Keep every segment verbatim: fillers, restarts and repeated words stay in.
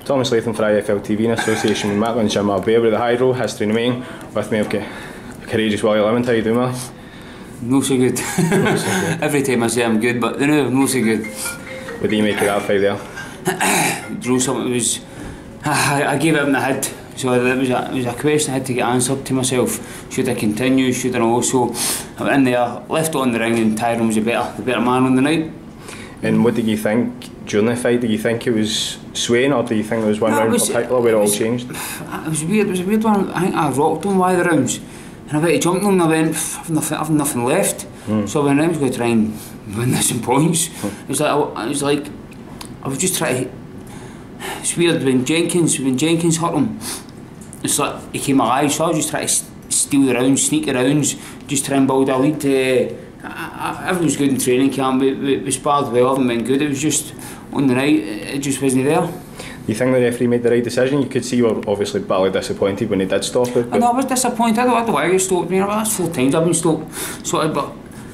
Thomas Latham for I F L T V in association with Matt and Jim Albert with the Hydro, History in the Making. With me I've got Courageous Willie Lemond. How you doing, Willie? No so good. No so good. Every time I say I'm good, but they know no so good. What do you make of that fight there? Drew something was I, I gave it in the head. So it was, a, it was a question I had to get answered to myself. Should I continue? Should I also? I went in there, left it on the ring, and Tyrone was a better, the better man on the night. And what did you think during the fight? Did you think it was swaying, or do you think there was one no, round was, in particular where it, it was, all changed? It was weird. It was a weird one. I think I rocked on one of the rounds, and I went to jump on, and I went, I've nothing, I've nothing left. Mm. So when I was going to try and win this in points, mm. it was like I, it was like I was just trying to. It's weird when Jenkins when Jenkins hurt him. It's like he came alive, so I was just trying to steal the rounds, sneak the rounds, just try and build a lead. Uh, everything was good in training camp, we, we, we sparred well, everything went good. It was just, on the night, it just wasn't there. You think the referee made the right decision? You could see you were obviously bitterly disappointed when he did stop it. I know, I was disappointed. I don't, I don't know why he stopped me. That's four times I've been stopped. Sorted, but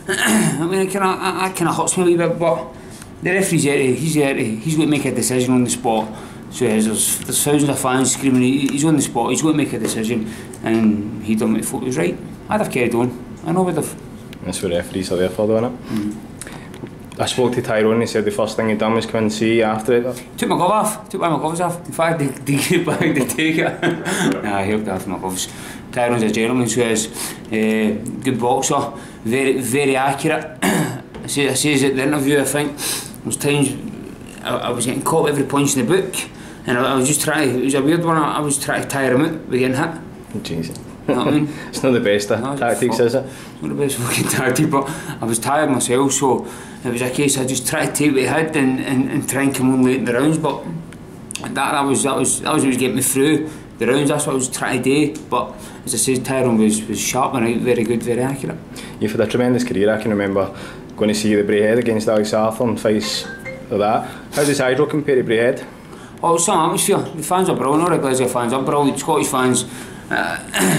I mean, it kind of kind of hurts me a wee bit. But the referee's there, he's there, he's going to make a decision on the spot. So there's, there's thousands of fans screaming, he's on the spot, he's going to make a decision, and he done what he thought was right. I'd have carried on. I know I would have. That's what referees are there for, though, isn't it? Mm-hmm. I spoke to Tyrone, he said the first thing he done was come and see you after it. Took my glove off, took one of my gloves off. In fact, they, they gave it back to take it. Nah, I helped after my gloves. Tyrone's a gentleman, so he is a uh, good boxer, very very accurate. I say I says at the interview, I think, there was times I, I was getting caught with every punch in the book, and I, I was just trying, it was a weird one, I, I was trying to tire him out with getting hit. Jesus. You know what I mean? It's not the best of no, tactics, is it? It's not the best fucking tactic, but I was tired myself, so it was a case I just tried to take what he had and, and, and try and come on late in the rounds, but that, that was that was that was what was getting me through the rounds. That's what I was trying to do. But as I said, Tyrone was, was sharp and out, very good, very accurate. You've had a tremendous career. I can remember going to see the Braehead against Alex Arthur and fights like that. How does Hydro compare to Braehead? Oh, it's some atmosphere. The fans are brilliant, all the Glasgow fans are brilliant, Scottish fans. Uh,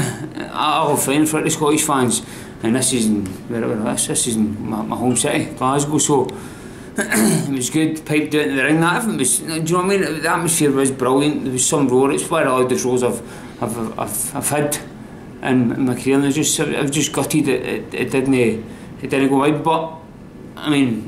I have a friend for the Scottish fans, and this is in, where, where this, this is in my, my home city, Glasgow, so it was good, piped out in the ring, that everything was, do you know what I mean, the atmosphere was brilliant, there was some roar, it's one of the loudest roars I've, I've, I've, I've had in, in my career, and I was just, I was just gutted that it, it, didn't, it didn't go wide, but, I mean,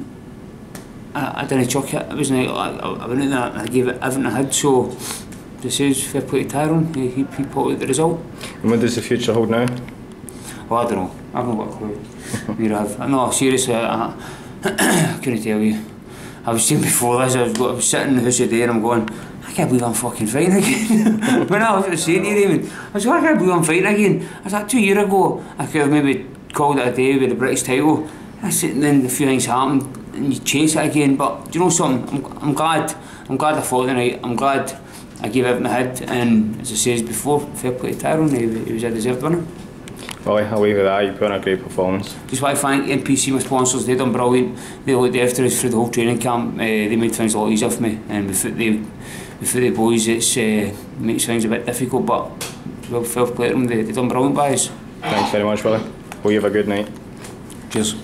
I, I didn't chuck it, it was like, I, I went in there and I gave it everything I had, so this is fair play to Tyrone, he, he, he put out the result. And what does the future hold now? Well, I don't know, I've not got a clue. You have. No, seriously, I, I couldn't tell you. I was saying before this, I was, I was sitting in the house today and I'm going, I can't believe I'm fucking fighting again. When I was saying to you, David, I was like, I can't believe I'm fighting again. I was like, two years ago, I could have maybe called it a day with the British title. I said, and then a few things happened and you chase it again. But do you know something? I'm, I'm glad. I'm glad I fought tonight. I'm glad I gave everything I had. And as I said before, fair play to Tyrone, he, he was a deserved winner. Well, I'll leave it at that. You put on a great performance. Just want to thank N P C, my sponsors. They done brilliant. They looked after us through the whole training camp. Uh, they made things a lot easier for me. And without the, without the boys, it's uh, makes things a bit difficult. But well, fair play to them. They, they done brilliant by us. Thanks very much, Willie. Hope you have a good night. Cheers.